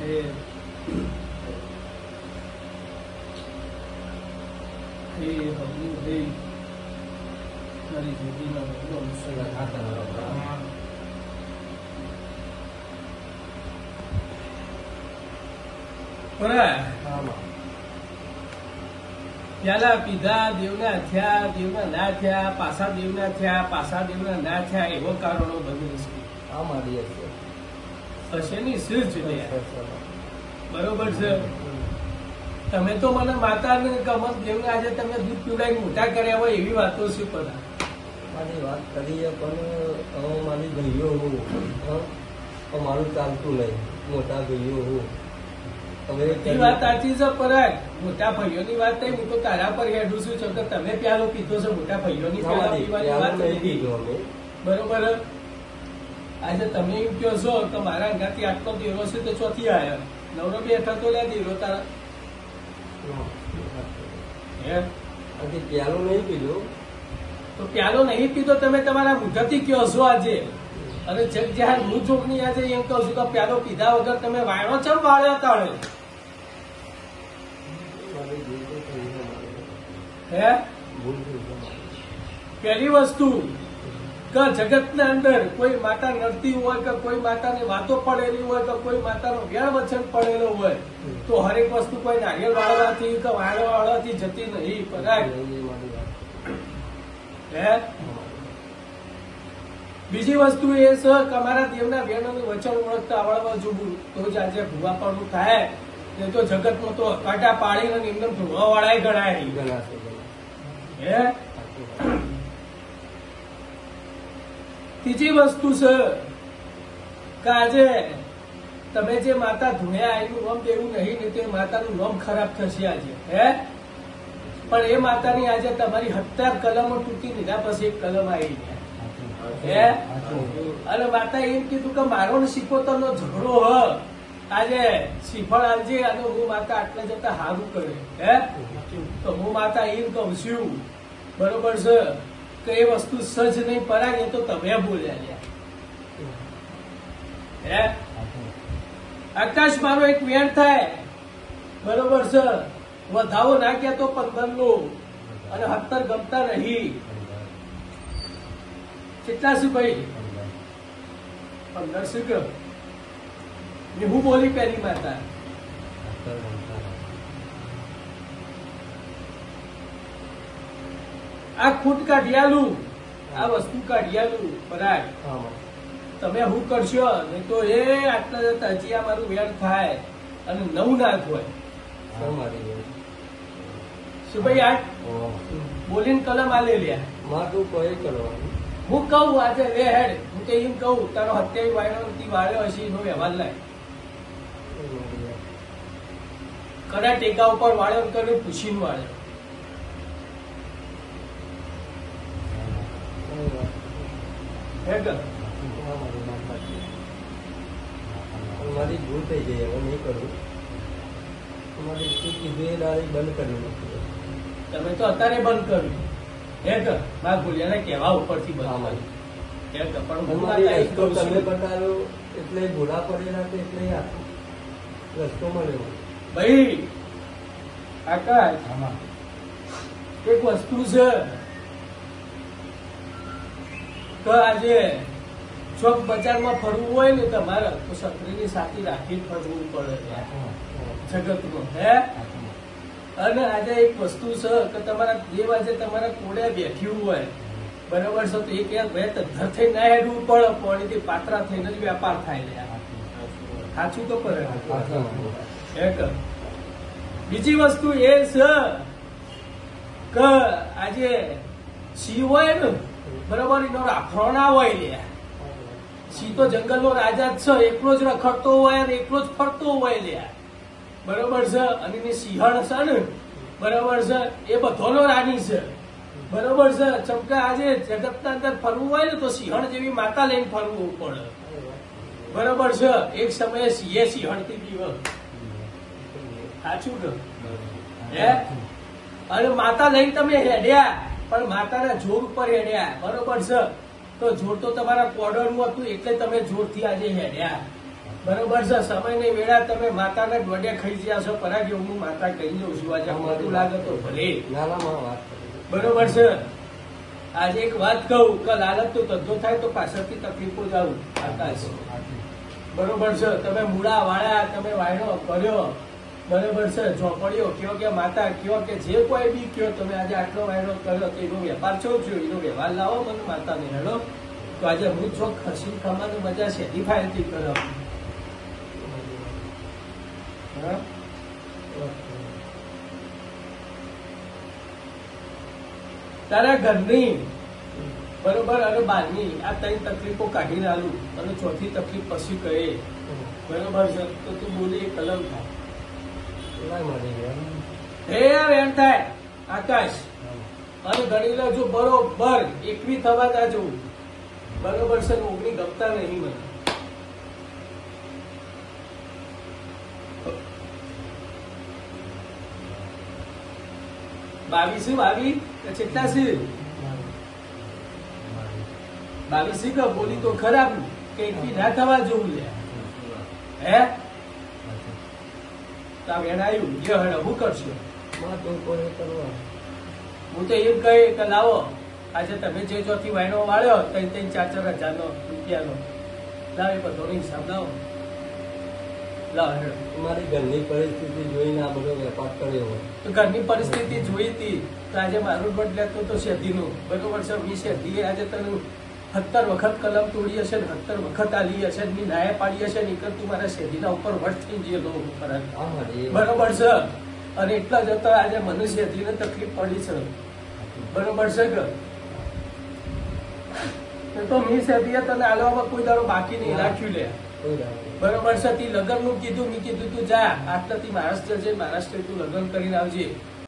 પેલા પીધા દેવના થયા, દેવના ના થયા, પાછા દેવના થયા, પાછા દેવના ના થયા, એવો કારણો બધું હશે ની સિર્જ બરોબર છે. તમે તો મને માતા ને કમલ દેવને આજે તમે દૂધ પીવડાવી મોટા કર્યા હોય એવી વાતો છે. બધા મારી વાત કરીએ પણ મારી ભાઈઓ હું મારું ચાલતું નહીં, મોટા ભાઈઓ હું એ વાત સાચી છે. પરાગ મોટા ભાઈઓની વાત થઈ, હું તો તારા પર હેડું છું કે તમે પ્યાલો પીધો છો, મોટા ભાઈઓની પીવાની વાત નથી. બરોબર. આજે તમે એમ કહો છો કે મારા અંગાથી આટલો દેરો છે તો ચોથી આવ્યા નવરો બેઠા તો લ્યા દેરો તારા પ્યાલો નહીં પીધો તો પ્યાલો નહીં પીધો તમે તમારા મુઠાથી કહો છો આજે. અને જગ જાહેર હું ચોકની આજે એમ કહું છું કે પ્યાલો પીધા વગર તમે વાયણો ચમ વાળ્યા તાળે હે. પેલી વસ્તુ કે જગત ના અંદર કોઈ માતા નડતી હોય કે કોઈ માતાની વાતો પડેલી હોય કે કોઈ માતાનો વ્યળ વચન પડેલો હોય તો હરેક વસ્તુ કોઈ નારિયેળ વાળવાથી કે વાળો વાળવાથી જતી નહીં. પરાગ હે. બીજી વસ્તુ એ છે કે અમારા દેવના બેનોનું વચન ઓળખતા આવડવા જોવું તો જ આજે ભૂવાપણું થાય. એ તો જગતમાં તો કાંટા પાડીને એમને ભૂવા વાળા ગણાય. હે. ત્રીજી વસ્તુ છે કે આજે તમે જે માતા ધોયા એનું નામ દેવું નહીં ને તે માતાનું નામ ખરાબ થશે આજે. હે. પણ એ માતાની આજે તમારી 70 કલમો તૂટી દીધા પછી એક કલમ આવી ગયા. અને માતા એમ કીધું કે મારો ને શિકોતર નો ઝઘડો હ આજે શ્રીફળ આવજે અને હું માતા આટલા જતા હારું કરે. હે. તો હું માતા એમ કહું છું બરોબર છે કે એ વસ્તુ સજ નહીં પરાગે તો તમે બોલ્યા. હે. આકાશ મારો એક વેણ થાય બરોબર છે, વધાવો ના ક્યાં તો 15 નો અને 70 ગમતા નહીં. કેટલા શું ભાઈ 15 શું કે હું બોલી પેલી માતા આ ખૂટ કાઢિયાલું આ વસ્તુ કાઢિયાલું. પરાગ તમે શું કરશો નહીં તો એ આટલા જતા હજી આ મારું વેર થાય અને નવું ના હોય. શું ભાઈ આ બોલીને કલમ આ લે લ્યા મારું કોઈ કરવાનું હું કહું આજે લે હેડ હું તો એમ કહું તારો 27 વાયણો વાળ્યો હશે એનો વ્યવહાર લાય કડા ટેકા ઉપર વાળ્યો કરે પૂછીને વાળ્યો. મારી ભૂલ થઈ ગઈ હવે નહીં કરું. મારી કીધું એ દાડી બંધ કર્યું. તમે તો અત્યારે બંધ કર્યું. હે કે મારા ભૂલ્યાને કહેવા ઉપરથી બંધ રસ્તો તમે બતાવ્યો એટલે ભૂલા પડેલા એટલે રસ્તો મળ્યો. ભાઈ આકાશ એક વસ્તુ છે કે આજે ચોક બજારમાં ફરવું હોય ને તમારે તો છત્રીની સાથે રાખી ફરવું પડે જગતમાં. હે. અને આજે એક વસ્તુ છે કે તમારા દેવ આજે તમારા કોડે બેઠ્યું હોય બરોબર છે તો એક ધર થઈ ના હેડવું પડે પાણીથી પાત્રા થઈને જ વેપાર થાય. સાચું તો પડે. બીજી વસ્તુ એ છે કે આજે સિંહ હોય ને બરોબર એનો રાખડો ના હોય લે. સિંહ તો જંગલનો રાજા જ છે, એકલો જ રખડતો હોય અને એકલો જ ફરતો હોય લે. બરોબર છે. અને એની સિંહણ છે ને બરોબર છે એ બધોનો રાણી છે. બરોબર છે. ચમકા આજે જગતના અંદર ફરવું હોય ને તો સિંહણ જેવી માતા લઈને ફરવું પડે. બરોબર છે. એક સમયે સિંહે સિંહણથી પીવો. સાચું કે હે. અને માતા લઈને તમે હેડ્યા પણ માતાના જોર ઉપર હેડ્યા. બરોબર છે. તો જોર તો તમારા કોડરનું હતું એટલે તમે જોરથી આજે હેડ્યા. બરોબર છે. સમયની વેળા તમે માતાને દોડે ખાઈ ગયા છો પરાગે હું માતા કહી દઉં છું આજે મોટું લાગે તો ભલે નાનામાં વાત કરી. બરોબર છે. આજે એક વાત કહું કે લાલચ તો ધંધો થાય તો પાછળથી તકલીફો જ આવું આકાશ. બરોબર છે. તમે મૂળા વાળા તમે વાયડો કર્યો બરોબર છે. ઝોપડીઓ કયો કે માતા કયો કે જે કોઈ બી કયો તમે આજે આટલો વાયડો કર્યો તો એનો વેપાર છો છો એનો વ્યવહાર લાવો મને માતાને હેડો તો આજે હું ચોક ખસી ખાવાની મજા સેટિફાઈ નથી કરો. હા તારા ઘરની બરોબર અને બહારની આ ત્રણ તકલીફો કાઢીને આલું અને ચોથી તકલીફ પછી કહે બરોબર છે તો તું બોલી કલમ થાય લાય મળી ગયા. હે યાર એમ થાય આકાશ અને ગણી લો જો બરોબર 21 થવા ના જવું બરોબર છે ને 19 ગમતા નહીં મને. બાવીસ કેટલા છે 22 કે બોલી તો ખરાબ કે 21 ના થવા જવું લે હે તાવ એને આવ્યું જે હડે હું કરશો માં તો કોઈ કરવા. હું તો એમ કહે કે લાવો આજે તમે જે ચોથી વાયનો વાળ્યો 3-4 હજારનો રૂપિયાનો લાવે બધો હિસાબ લાવો લાવો હેડો. મારી ઘરની પરિસ્થિતિ જોઈને આ બધો વેપાર કર્યો હોય. તો ઘરની પરિસ્થિતિ જોઈ હતી તો આજે મારું બટ લેતો તો શેધીનું બરોબર છે. 20 શેધી આજે તને 70 વખત કલમ તોડી હશે ને 70 વખત આલી હશે ને નાયા પાડી હશે ને તું મારા શેધીના ઉપર વટ થઈ ગયેલો ફરક આ મારી બરોબર છે. અને એટલા જતા આજે મને શેધીને તકલીફ પડી છે બરોબર છે કે તો મેં શેધીએ તને આલવામાં કોઈ દાડો બાકી નહીં રાખ્યું લે કોઈ રાહ બરોબર છે. તી લગ્ન નું કીધું મેં કીધું તું જા આટલાથી મહારાષ્ટ્ર જઈ મહારાષ્ટ્ર તું લગ્ન કરીને આવજે